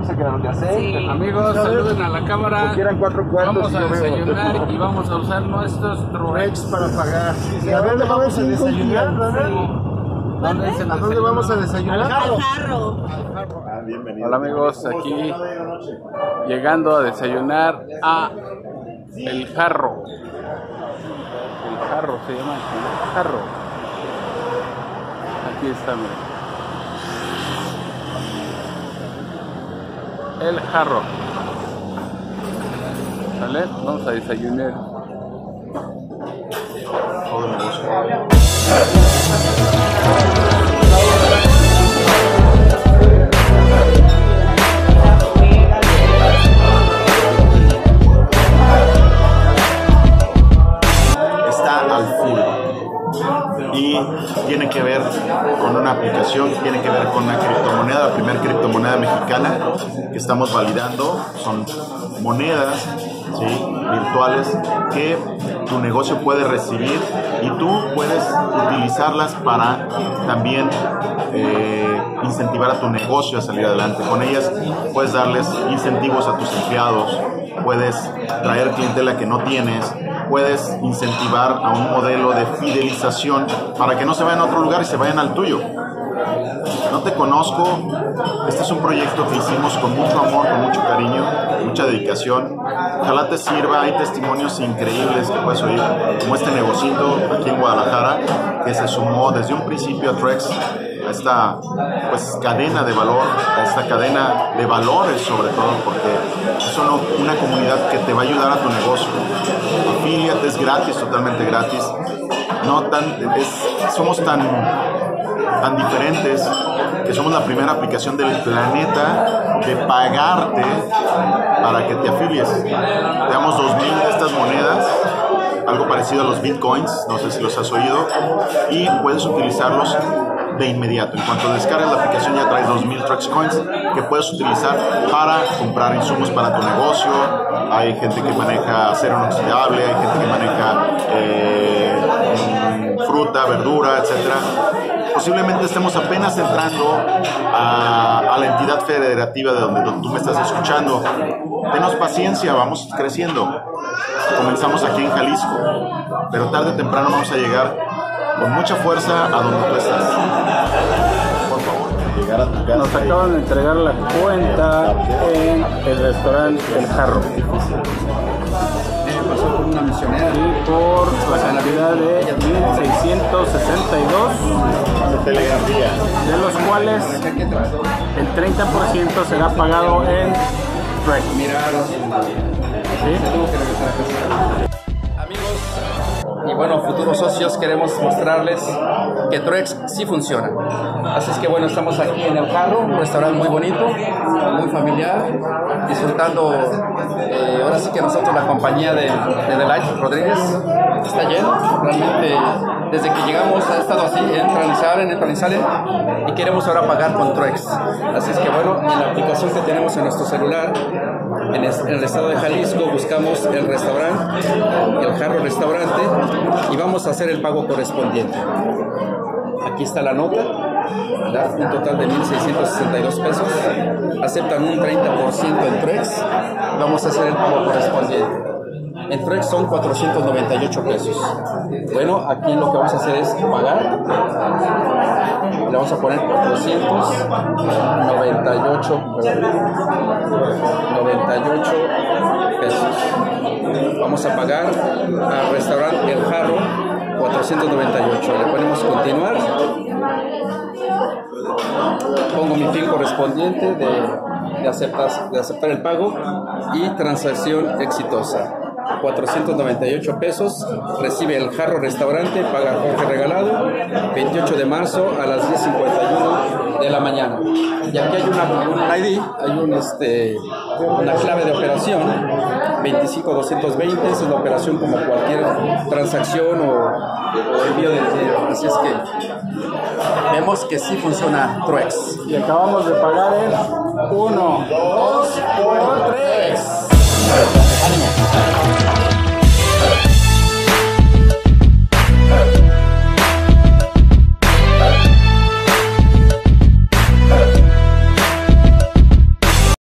11 grados de aceite. Sí. Amigos, saluden a la cámara. Vamos a desayunar y vamos a usar nuestros Truex para pagar. ¿Y a dónde vamos a desayunar? ¿A dónde vamos a desayunar? Al Jarro. Hola amigos, aquí llegando a desayunar a El Jarro. El Jarro se llama El Jarro. Aquí está, miren. El Jarro. ¿Vale? Vamos a desayunar. Todo el negocio. Está al full. Y tiene que ver con una aplicación, tiene que ver con una criptomoneda, la primera criptomoneda mexicana que estamos validando. Son monedas, ¿sí?, virtuales que tu negocio puede recibir y tú puedes utilizarlas para también incentivar a tu negocio a salir adelante. Con ellas puedes darles incentivos a tus empleados, puedes traer clientela que no tienes, puedes incentivar a un modelo de fidelización para que no se vayan a otro lugar y se vayan al tuyo. No te conozco, este es un proyecto que hicimos con mucho amor, con mucho cariño, mucha dedicación. Ojalá te sirva, hay testimonios increíbles que puedes oír, como este negocito aquí en Guadalajara, que se sumó desde un principio a Truex, a esta cadena de valor, a esta cadena de valores sobre todo, porque es una comunidad que te va a ayudar a tu negocio. Afíliate, es gratis, totalmente gratis. Somos tan diferentes que somos la primera aplicación del planeta de pagarte para que te afilies. Te damos 2,000 de estas monedas, algo parecido a los bitcoins, no sé si los has oído, y puedes utilizarlos de inmediato. En cuanto descargas la aplicación ya traes 2,000 Truex Coins que puedes utilizar para comprar insumos para tu negocio. Hay gente que maneja acero inoxidable, hay gente que maneja fruta, verdura, etcétera. Posiblemente estemos apenas entrando a la entidad federativa de donde tú me estás escuchando. Tenos paciencia, vamos creciendo. Comenzamos aquí en Jalisco, pero tarde o temprano vamos a llegar con mucha fuerza a donde tú estás. Por favor, llegar a tu casa. Nos acaban de entregar la cuenta en el restaurante El Jarro. Pasó por una misionera Y por la cantidad de 1,662, de telegrafía, de los cuales el 30% será pagado en Truex. ¿Sí? Amigos y bueno, futuros socios, queremos mostrarles que Truex sí funciona. Así es que bueno, estamos aquí en El Jarro, un restaurante muy bonito, muy familiar, disfrutando ahora sí que nosotros la compañía de Delight Rodríguez. Está lleno, realmente desde que llegamos ha estado así, entran y salen y queremos ahora pagar con Truex. Así es que bueno, en la aplicación que tenemos en nuestro celular, en el estado de Jalisco, buscamos el restaurante, El Jarro Restaurante, y vamos a hacer el pago correspondiente. Aquí está la nota, ¿verdad? Un total de 1,662 pesos. Aceptan un 30% en Truex. Vamos a hacer el pago correspondiente. En Truex son 498 pesos. Bueno, aquí lo que vamos a hacer es pagar. Le vamos a poner 498 pesos. Vamos a pagar al restaurante El Jarro 498. Le ponemos continuar. Pongo mi PIN correspondiente de aceptar el pago y transacción exitosa. 498 pesos, recibe El Jarro Restaurante, paga Jorge Regalado, 28 de marzo a las 10:51 de la mañana. Y aquí hay un ID, hay una clave de operación, 25220, es la operación como cualquier transacción o envío de dinero. Así es que vemos que sí funciona Truex. Y acabamos de pagar en 1, 2, 3.